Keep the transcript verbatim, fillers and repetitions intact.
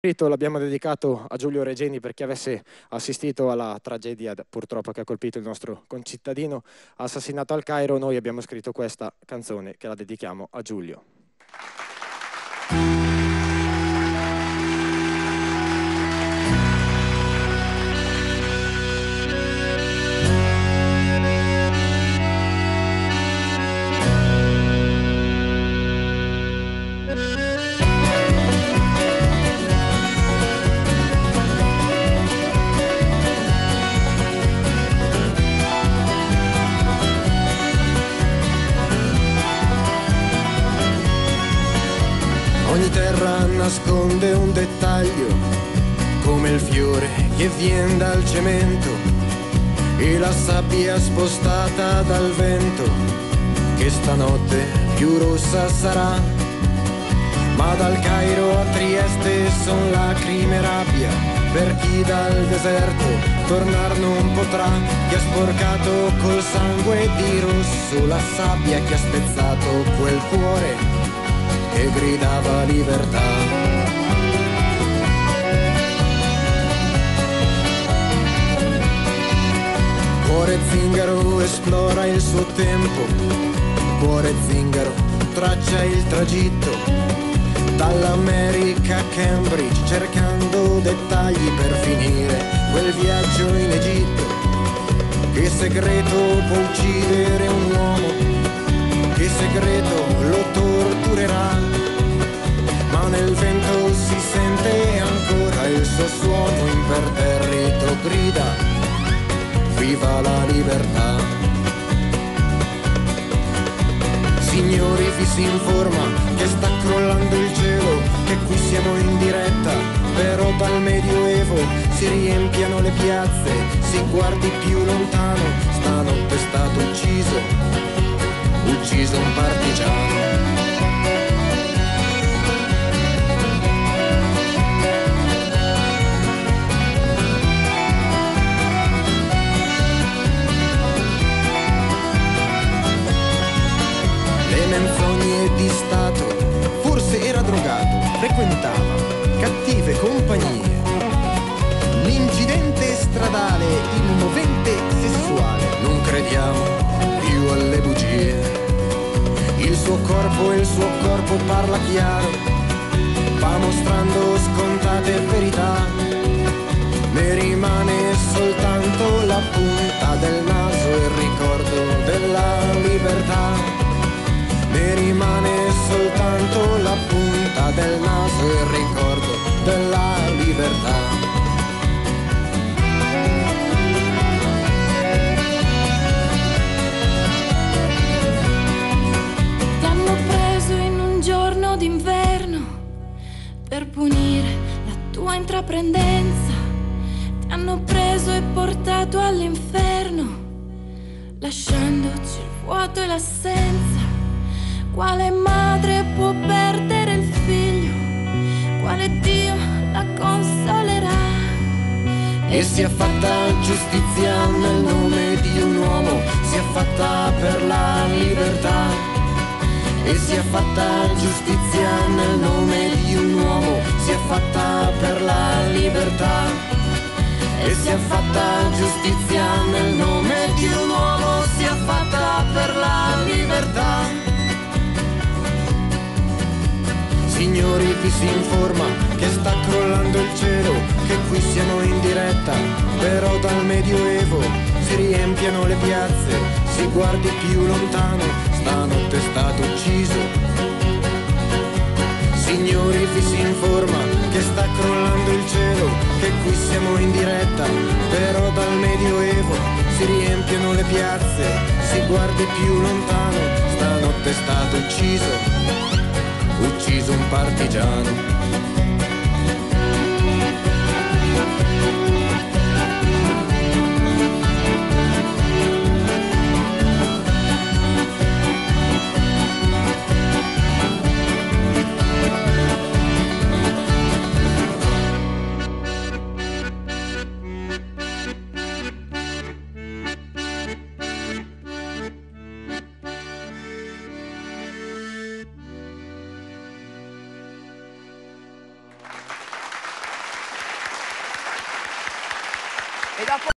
L'abbiamo dedicato a Giulio Regeni perché avesse assistito alla tragedia purtroppo che ha colpito il nostro concittadino assassinato al Cairo. Noi abbiamo scritto questa canzone che la dedichiamo a Giulio. Ogni terra nasconde un dettaglio, come il fiore che vien dal cemento e la sabbia spostata dal vento, che stanotte più rossa sarà. Ma dal Cairo a Trieste son lacrime e rabbia, per chi dal deserto tornar non potrà, che ha sporcato col sangue di rosso la sabbia, che ha spezzato quel cuore che gridava libertà. Cuore zingaro esplora il suo tempo, cuore zingaro traccia il tragitto, dall'America a Cambridge cercando dettagli per finire quel viaggio in Egitto. Che segreto può uccidere un uomo? Che segreto lo torturerà? Ma nel vento si sente ancora il suo suono imperterrito, grida: viva la libertà! Signori, vi si informa che sta crollando il cielo, che qui siamo in diretta, però dal Medioevo si riempiano le piazze, si guardi più lontano, stanotte è stato ucciso, ucciso un partigiano. Le menzogne di Stato, forse era drogato, frequentava cattive compagnie. L'incidente stradale, il movente sessuale, non crediamo più alle bugie. Il suo corpo e il suo corpo parla chiaro, va mostrando scontate verità. Ne rimane soltanto la punta del naso e il ricordo della libertà. Ne rimane soltanto la punta del naso e il ricordo della libertà. Ti hanno preso in un giorno d'inverno per punire la tua intraprendenza. Ti hanno preso e portato all'inferno, lasciandoci il vuoto e l'assenza. Quale madre può perdere il figlio? Quale Dio la consolerà? E si è fatta giustizia nel nome di un uomo, si è fatta per la libertà. E si è fatta giustizia nel nome di un uomo, si è fatta per la libertà. E si è fatta giustizia nel nome di un uomo, si è fatta per la libertà. Signori, vi si informa che sta crollando il cielo, che qui siamo in diretta, però dal Medioevo si riempiano le piazze, si guardi più lontano, stanotte è stato ucciso. Signori, vi si informa che sta crollando il cielo, che qui siamo in diretta, però dal Medioevo si riempiono le piazze, si guardi più lontano, stanotte è stato ucciso. Ucciso un partigiano. E dopo